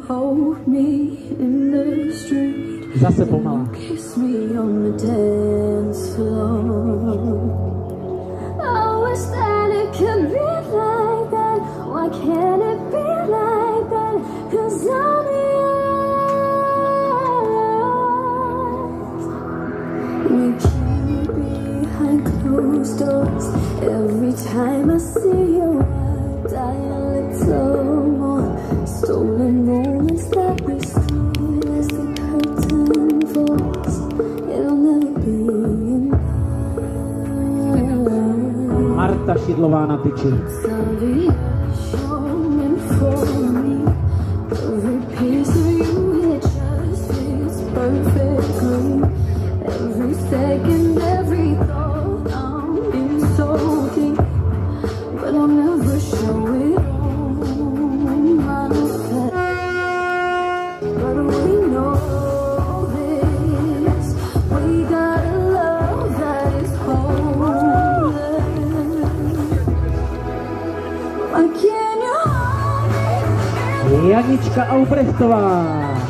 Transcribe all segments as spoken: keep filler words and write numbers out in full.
hold me in the street. Zase pomalá. Kiss me on the dance floor. I wish that it could be like that. Why can't it be like that? 'Cause I'm yours. We keep behind closed doors. Every time I see you, I die a little more. Stolen moments that we stole as the curtain falls. It'll never be enough. Marta Šidlová na tyči. Sorry, showing for me. Every piece of you, it just fits perfectly. Every second, every thought, I'm in so deep, but I'll never show it all. Manifest, but we know this. We got a love that is homeless. Why can't you hold me? Janička Aubrechtová.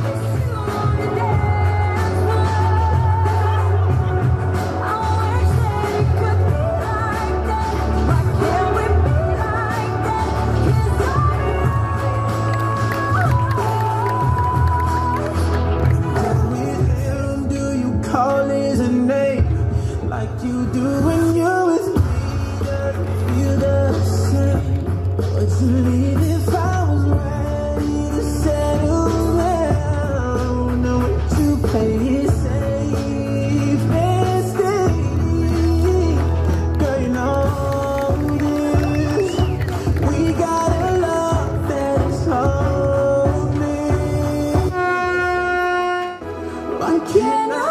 Like you do when you're with me, feel the same. Would you leave if I was ready to settle down? Know what you play it safe and stay. Girl, you know this. We got a love that is holding. Why can't I?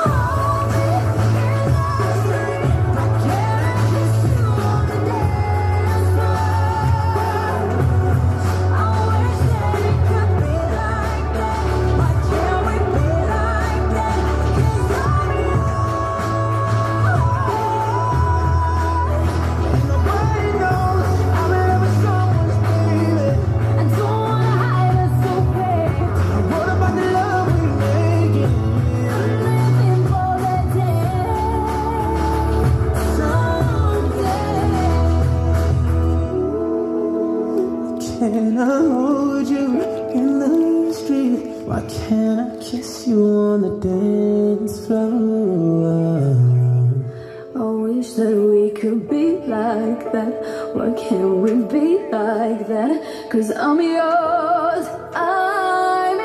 Can I hold you in the street? Why can't I kiss you on the dance floor? I wish that we could be like that. Why can't we be like that? 'Cause I'm yours, I'm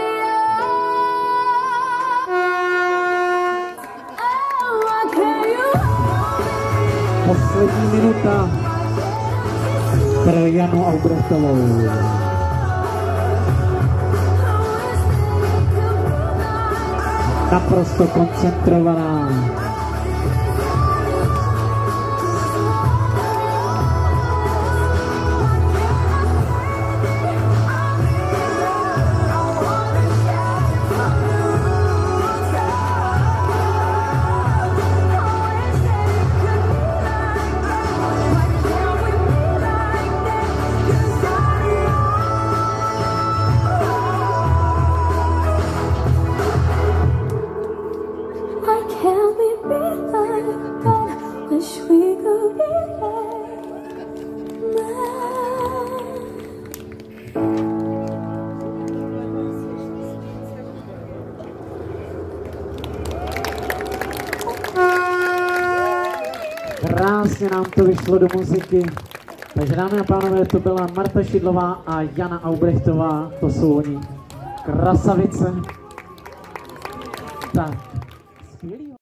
yours. Oh, why can't you hold me? Poslední minuta pro Janu Aubrechtovou. Naprosto koncentrovaná. Krásně nám to vyšlo do muziky. Takže dámy a pánové, to byla Marta Šidlová a Jana Aubrechtová, to jsou oni krasavice. Tak, skvělý.